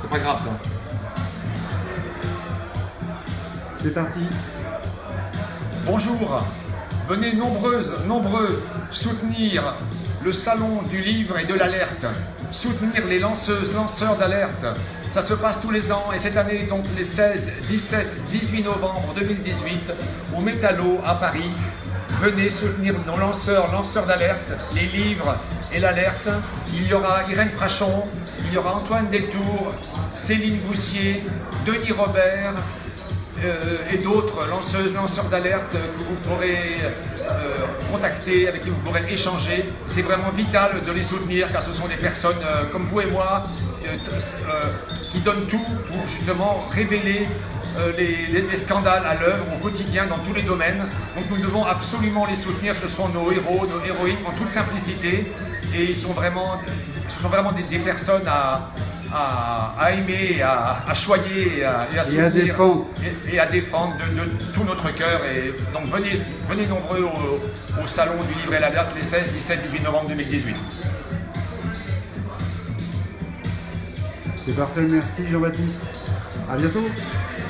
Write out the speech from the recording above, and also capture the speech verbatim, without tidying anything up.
C'est pas grave ça. C'est parti. Bonjour, venez nombreuses, nombreux soutenir le salon du livre et de l'alerte, soutenir les lanceuses, lanceurs d'alerte. Ça se passe tous les ans et cette année, donc les seize, dix-sept, dix-huit novembre deux mille dix-huit, au Métallo à Paris. Venez soutenir nos lanceurs, lanceurs d'alerte, les livres et l'alerte. Il y aura Irène Frachon, il y aura Antoine Deltour, Céline Boussier, Denis Robert, Euh, et d'autres lanceuses, lanceurs d'alerte que vous pourrez euh, contacter, avec qui vous pourrez échanger. C'est vraiment vital de les soutenir car ce sont des personnes euh, comme vous et moi euh, euh, qui donnent tout pour justement révéler euh, les, les, les scandales à l'œuvre au quotidien dans tous les domaines. Donc nous devons absolument les soutenir, ce sont nos héros, nos héroïnes en toute simplicité et ils sont vraiment, ce sont vraiment des, des personnes à À, à aimer, à, à choyer et à, et à soutenir et à défendre, et, et à défendre de, de tout notre cœur. Et donc venez, venez nombreux au, au salon du livre et l'alerte les seize, dix-sept, dix-huit novembre deux mille dix-huit. C'est parfait, merci Jean-Baptiste. À bientôt.